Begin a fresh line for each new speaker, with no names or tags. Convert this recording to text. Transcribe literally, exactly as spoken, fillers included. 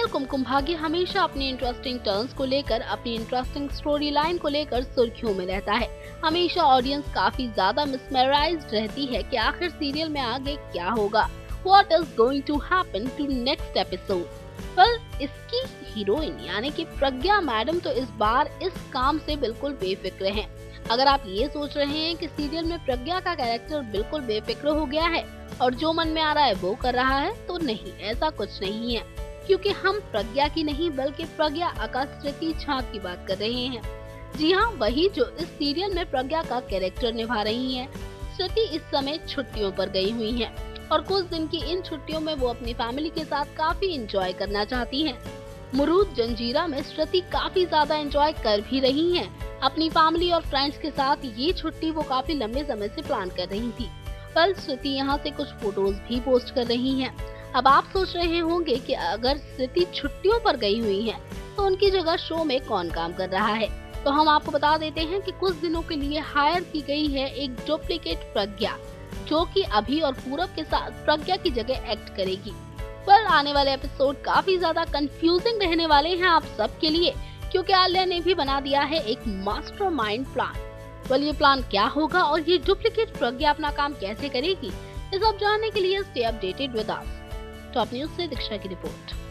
कुमकुम भाग्य हमेशा अपनी interesting turns को लेकर, अपनी इंटरेस्टिंग स्टोरी लाइन को लेकर सुर्खियों में रहता है। हमेशा ऑडियंस काफी ज्यादा मिसमराइज्ड रहती है कि आखिर सीरियल में आगे क्या होगा, What is going to happen to next episode? well, इसकी हीरोइन यानी कि प्रज्ञा मैडम तो इस बार इस काम से बिल्कुल बेफिक्र हैं। अगर आप ये सोच रहे हैं कि सीरियल में प्रज्ञा का कैरेक्टर बिल्कुल बेफिक्र हो गया है और जो मन में आ रहा है वो कर रहा है, तो नहीं, ऐसा कुछ नहीं है। क्योंकि हम प्रज्ञा की नहीं बल्कि प्रज्ञा आका श्रुति झा की बात कर रहे हैं। जी हाँ, वही जो इस सीरियल में प्रज्ञा का कैरेक्टर निभा रही हैं। श्रुति इस समय छुट्टियों पर गई हुई हैं और कुछ दिन की इन छुट्टियों में वो अपनी फैमिली के साथ काफी एंजॉय करना चाहती हैं। मुरूद जंजीरा में श्रुति काफी ज्यादा एंजॉय कर भी रही हैं। अपनी फैमिली और फ्रेंड्स के साथ ये छुट्टी वो काफी लंबे समय से प्लान कर रही थी। कल श्रुति यहाँ से कुछ फोटोज भी पोस्ट कर रही हैं। अब आप सोच रहे होंगे कि अगर श्रुति छुट्टियों पर गई हुई हैं, तो उनकी जगह शो में कौन काम कर रहा है। तो हम आपको बता देते हैं कि कुछ दिनों के लिए हायर की गई है एक डुप्लीकेट प्रज्ञा, जो कि अभी और पूरब के साथ प्रज्ञा की जगह एक्ट करेगी। पर आने वाले एपिसोड काफी ज्यादा कंफ्यूजिंग रहने वाले हैं आप सब के लिए, क्योंकि आलिया ने भी बना दिया है एक मास्टरमाइंड प्लान। वेल, ये प्लान क्या होगा और ये डुप्लीकेट प्रज्ञा अपना काम कैसे करेगी, ये सब जानने के लिए stay updated with us. Top news से दीक्षा की रिपोर्ट।